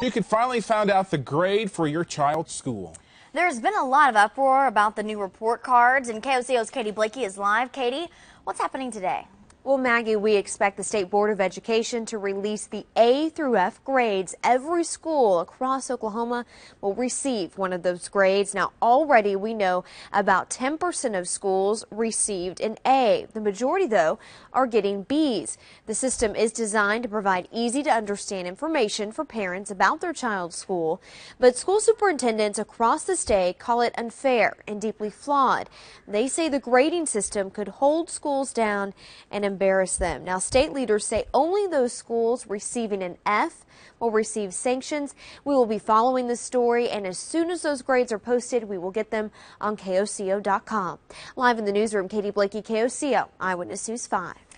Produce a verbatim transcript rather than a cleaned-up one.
You could finally find out the grade for your child's school. There's been a lot of uproar about the new report cards, and K O C O's Katie Blakey is live. Katie, what's happening today? Well, Maggie, we expect the State Board of Education to release the A through F grades. Every school across Oklahoma will receive one of those grades. Now, already we know about ten percent of schools received an A. The majority, though, are getting B's. The system is designed to provide easy to understand information for parents about their child's school, but school superintendents across the state call it unfair and deeply flawed. They say the grading system could hold schools down and embarrass them. Now, state leaders say only those schools receiving an F will receive sanctions. We will be following this story, and as soon as those grades are posted, we will get them on K O C O dot com. Live in the newsroom, Katie Blakey, K O C O Eyewitness News five.